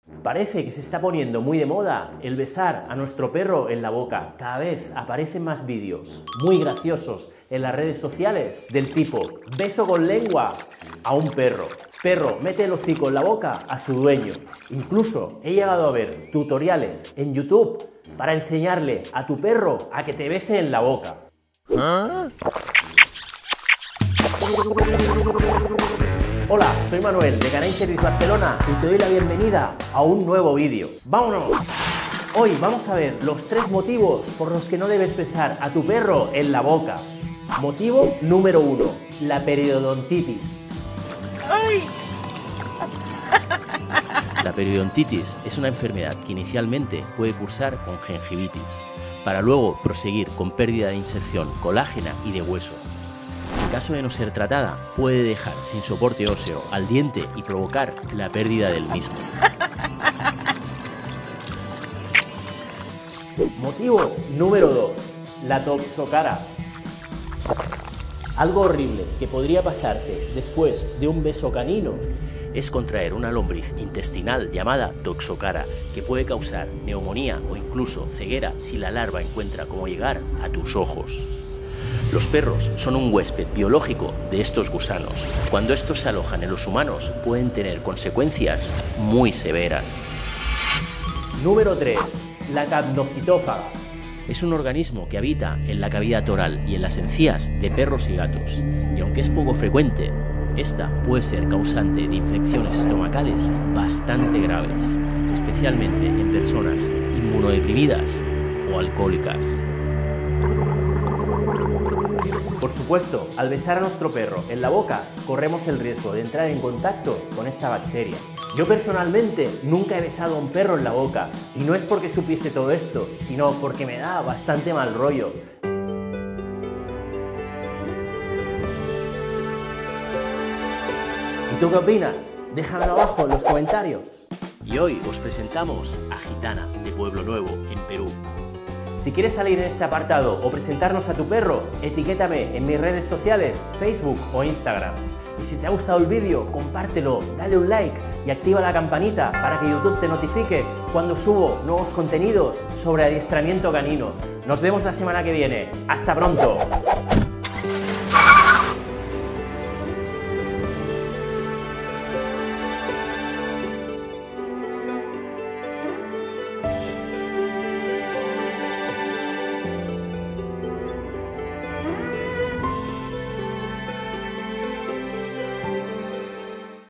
Parece que se está poniendo muy de moda el besar a nuestro perro en la boca. Cada vez aparecen más vídeos muy graciosos en las redes sociales del tipo beso con lengua a un perro. Perro mete el hocico en la boca a su dueño. Incluso he llegado a ver tutoriales en YouTube para enseñarle a tu perro a que te bese en la boca. Hola, soy Manuel de Canine Service Barcelona y te doy la bienvenida a un nuevo vídeo. ¡Vámonos! Hoy vamos a ver los 3 motivos por los que no debes besar a tu perro en la boca. Motivo número 1, la periodontitis. ¡Ay! La periodontitis es una enfermedad que inicialmente puede cursar con gingivitis, para luego proseguir con pérdida de inserción colágena y de hueso. En caso de no ser tratada, puede dejar sin soporte óseo al diente y provocar la pérdida del mismo. Motivo número 2, la toxocara. Algo horrible que podría pasarte después de un beso canino Es contraer una lombriz intestinal llamada toxocara, que puede causar neumonía o incluso ceguera si la larva encuentra cómo llegar a tus ojos. Los perros son un huésped biológico de estos gusanos. Cuando estos se alojan en los humanos, pueden tener consecuencias muy severas. Número 3, la capnocitófaga. Es un organismo que habita en la cavidad oral y en las encías de perros y gatos, y aunque es poco frecuente, esta puede ser causante de infecciones estomacales bastante graves, especialmente en personas inmunodeprimidas o alcohólicas. Por supuesto, al besar a nuestro perro en la boca, corremos el riesgo de entrar en contacto con esta bacteria. Yo personalmente nunca he besado a un perro en la boca, y no es porque supiese todo esto, sino porque me da bastante mal rollo. ¿Y tú qué opinas? Déjamelo abajo en los comentarios. Y hoy os presentamos a Gitana, de Pueblo Nuevo, en Perú. Si quieres salir en este apartado o presentarnos a tu perro, etiquétame en mis redes sociales, Facebook o Instagram. Y si te ha gustado el vídeo, compártelo, dale un like y activa la campanita para que YouTube te notifique cuando subo nuevos contenidos sobre adiestramiento canino. Nos vemos la semana que viene. ¡Hasta pronto!